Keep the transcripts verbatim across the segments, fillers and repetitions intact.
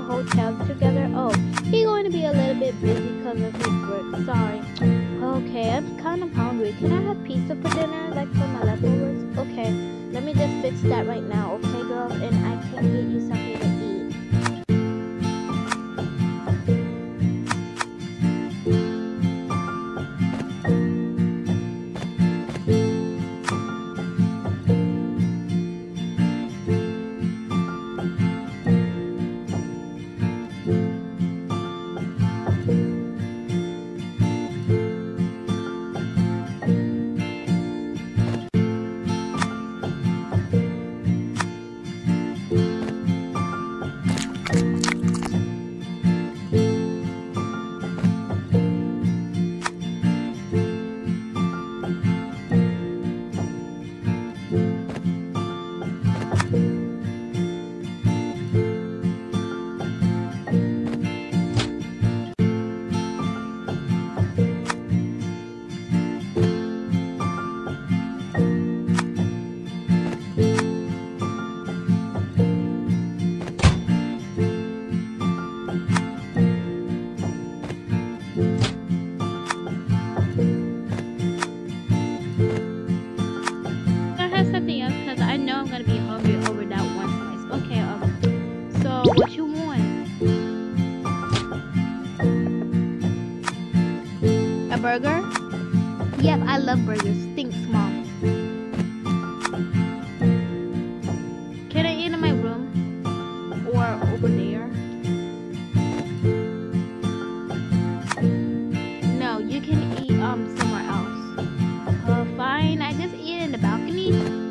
hotel together? Oh, he's going to be a little bit busy because of his work. Sorry. Okay, I'm kind of hungry. Can I have pizza for dinner, like for my leftovers? Okay, let me just fix that right now, okay, girl? And I can get you something to eat. Something else because I know I'm gonna be hungry over that one slice. Okay, um, so what you want? A burger? Yep, I love burgers. Thanks, Mom. Can I eat in my room or over there? No, you can eat um somewhere else. Uh, fine. I just eat in the balcony.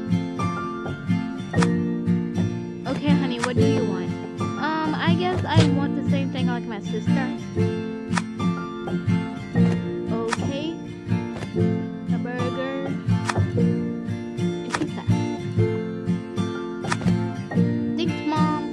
Okay, honey, what do you want? Um, I guess I want the same thing like my sister. Okay. A burger. And pizza. Thanks, Mom.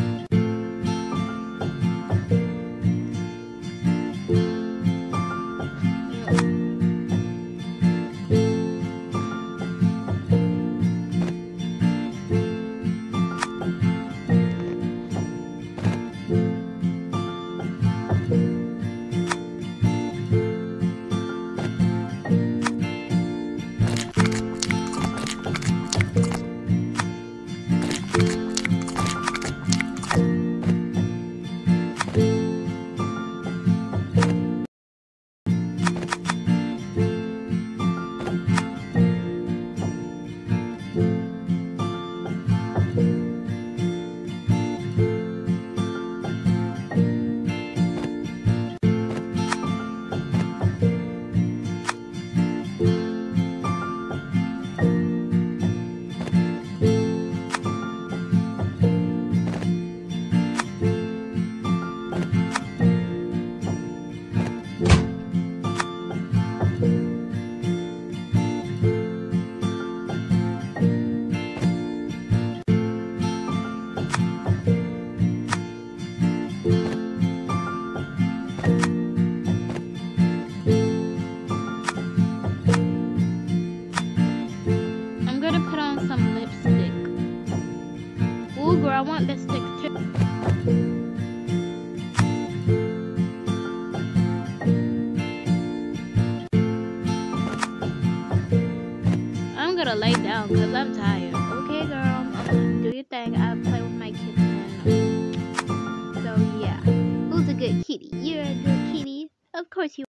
Some lipstick. Ooh, girl, I want lipstick too. I'm gonna lay down because I'm tired. Okay, girl, um, do your thing. I'll play with my kitten. So, yeah. Who's a good kitty? You're a good kitty. Of course you